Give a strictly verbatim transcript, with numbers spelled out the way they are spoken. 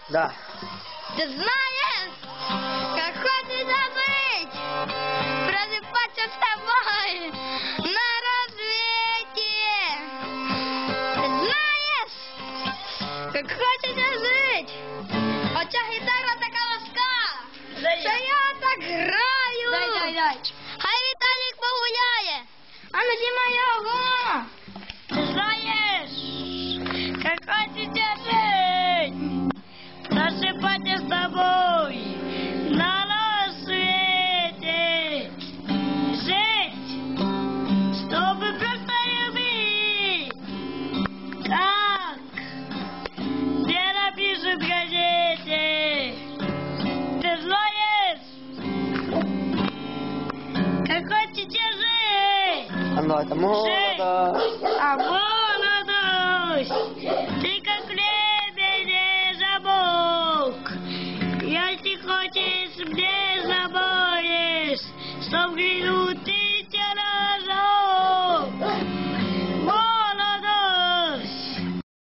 Да. Ты знаешь, как хочется жить, просыпаться с тобой на рассвете. Ты знаешь, как хочется жить, а ця гітара така ласка, що я так граю. Дай, дай, дай. Хай Віталік погуляє, а ну знімай його. Ты знаешь, как хочется жить, просыпаться с тобой на рассвете. Жить, чтобы просто любить, как где напишут в газете. Ты знаешь, как хочется жить. Оно это молодость. А молодость, ты как лебедь замок. Если хочешь, мне заборешь, что взглянуть